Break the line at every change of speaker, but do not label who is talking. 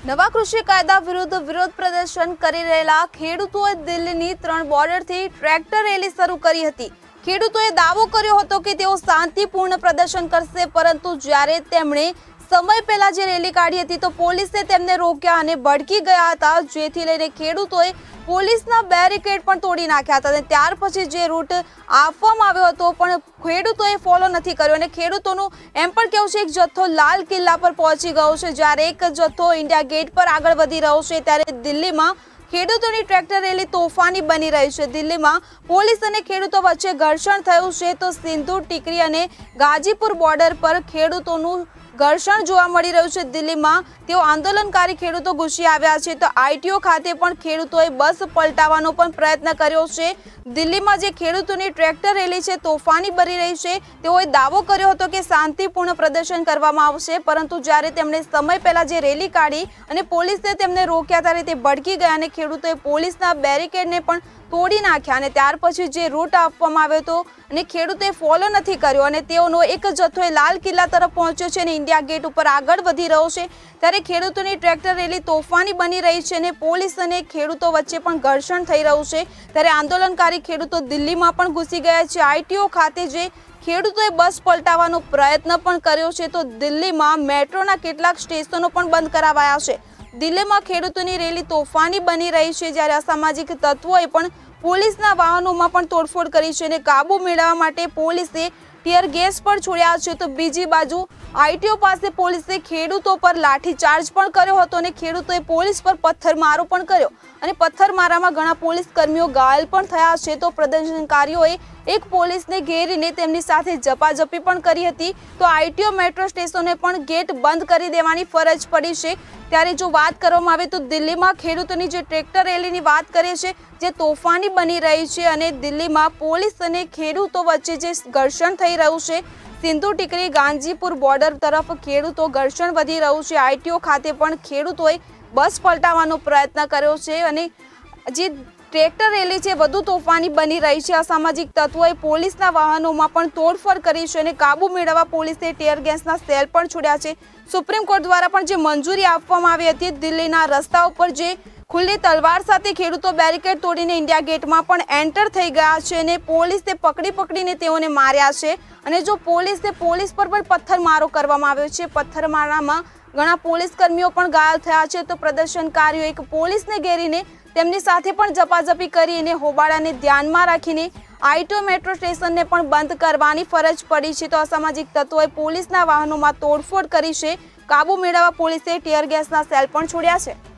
નવા કૃષિ કાયદા વિરુદ્ધ વિરોધ પ્રદર્શન કરી રહેલા ખેડૂતોએ દિલ્હીની 3 બોર્ડરથી ટ્રેક્ટર રેલી શરૂ કરી હતી। ખેડૂતોએ દાવો કર્યો હતો કે તેઓ શાંતિપૂર્ણ પ્રદર્શન કરશે, પરંતુ જ્યારે તેમણે સમય પહેલા જે રેલી કાઢી હતી તો પોલીસે તેમને રોક્યા અને ભડકી ગયા હતા, જેથી લઈને ખેડૂતોએ પોલીસના બેરિકેડ પણ તોડી નાખ્યા હતા અને ત્યાર પછી જે રૂટ આપવામાં આવ્યો હતો પણ ખેડૂતોએ ફોલો નથી કર્યો અને ખેડૂતોનું એમ પણ કહેવું છે એક જથ્થો લાલ કિલ્લા પર પહોંચી ગયો છે, જ્યારે એક જથ્થો ઇન્ડિયા ગેટ પર આગળ વધી રહ્યો છે। ત્યારે દિલ્હીમાં ખેડૂતોની ટ્રેક્ટર રેલી તોફાની બની રહી છે। દિલ્હીમાં પોલીસ અને ખેડૂતો વચ્ચે ઘર્ષણ થયું છે તો સિંધુ ટીકરી અને ગાજીપુર બોર્ડર પર ખેડૂતોનું ઘર્ષણ જોવા મળી રહ્યું છે। દિલ્હીમાં તેઓ આંદોલનકારી ખેડૂતો ઘૂસી આવ્યા છે તો આઈટીઓ ખાતે પણ ખેડૂતોએ બસ પલટાવવાનો પણ પ્રયત્ન કર્યો છે। દિલ્હીમાં જે ખેડૂતોની ટ્રેક્ટર રેલી છે તોફાની બની રહી છે। તેઓએ દાવો કર્યો હતો કે શાંતિપૂર્ણ પ્રદર્શન કરવામાં આવશે, પરંતુ જ્યારે તેમણે સમય પહેલા જે રેલી કાઢી અને પોલીસે તેમને રોક્યા ત્યારે તે ભડકી ગયા અને ખેડૂતોએ પોલીસના બેરિકેડને પણ તોડી નાખ્યા અને ત્યાર પછી જે રૂટ આપવામાં આવ્યો હતો અને ખેડૂતોએ ફોલો નથી કર્યો અને તેઓનો એક જથ્થો લાલ કિલ્લા તરફ પહોંચ્યો છે અને ઇન્ડિયા ગેટ ઉપર આગળ વધી રહ્યો છે। ત્યારે ખેડૂતોની ટ્રેક્ટર રેલી તોફાની બની રહી છે અને પોલીસ અને ખેડૂતો વચ્ચે પણ ઘર્ષણ થઈ રહ્યું છે। ત્યારે આંદોલનકારી ખેડૂતો દિલ્હીમાં પણ ઘૂસી ગયા છે। આઈટીઓ ખાતે જે ખેડૂતોએ બસ પલટાવવાનો પ્રયત્ન પણ કર્યો છે તો દિલ્હીમાં મેટ્રોના કેટલાક સ્ટેશનો પણ બંધ કરાવાયા છે। દિલ્હીમાં ખેડૂતોની રેલી તોફાની બની રહી છે, જ્યારે અસામાજિક તત્વોએ પણ પોલીસના વાહનોમાં પણ તોડફોડ કરી છે અને કાબુ મેળવવા માટે પોલીસે ટીયર ગેસ પણ છોડ્યા છે તો બીજી બાજુ આઈટીઓ પાસે પોલીસે ખેડૂતો પર લાઠીચાર્જ પણ કર્યો હતો અને ખેડૂતોએ પોલીસ પર પથ્થરમારો પણ કર્યો અને પથ્થરમારામાં ઘણા પોલીસ કર્મીઓ ઘાયલ પણ થયા છે તો પ્રદર્શનકારીઓએ એક પોલીસને ઘેરીને તેમની સાથે ઝપાઝપી પણ કરી હતી તો આઈટીઓ મેટ્રો સ્ટેશને પણ ગેટ બંધ કરી દેવાની ફરજ પડી છે। ત્યારે જો વાત કરવામાં આવે તો દિલ્હીમાં ખેડૂતોની જે ટ્રેક્ટર રેલીની વાત કરીએ છીએ જે તોફાની બની રહી છે અને દિલ્હીમાં પોલીસ અને ખેડૂતો વચ્ચે જે ઘર્ષણ થઈ રહ્યું છે, સિંધુ ટીકરી ગાંજીપુર બોર્ડર તરફ ખેડૂતો ઘર્ષણ વધી રહ્યું છે। આઈટીઓ ખાતે પણ ખેડૂતોએ બસ પલટાવવાનો પ્રયત્ન કર્યો છે અને જે ટ્રેક્ટર રેલી છે વધુ તોફાની બની રહી છે। અસામાજિક તત્વોએ પોલીસના વાહનોમાં પણ તોડફોડ કરી છે અને કાબુ મેળવવા પોલીસે ટીયર ગેસના સેલ પણ છોડ્યા છે। સુપ્રીમ કોર્ટ દ્વારા પણ જે મંજૂરી આપવામાં આવી હતી દિલ્હીના રસ્તા ઉપર જે ખુલ્લી તલવાર સાથે ખેડૂતો બેરિકેડ તોડીને ઇન્ડિયા ગેટમાં પણ એન્ટર થઈ ગયા છે અને પોલીસે પકડીને તેઓને માર્યા છે અને જો પોલીસ પર પણ પથ્થરમારો કરવામાં આવ્યો છે। પથ્થરમારામાં ઘણા પોલીસ કર્મીઓ પણ ઘાયલ થયા છે તો પ્રદર્શનકારીઓ એક પોલીસને ઘેરીને તેમની સાથે પણ ઝપાઝપી કરીને હોબાળાને ધ્યાનમાં રાખીને આઈટીઓ મેટ્રો સ્ટેશનને પણ બંધ કરવાની ફરજ પડી છે તો અસામાજિક તત્વોએ પોલીસના વાહનોમાં તોડફોડ કરી છે। કાબુ મેળવવા પોલીસે ટીયર ગેસના સેલ પણ છોડ્યા છે।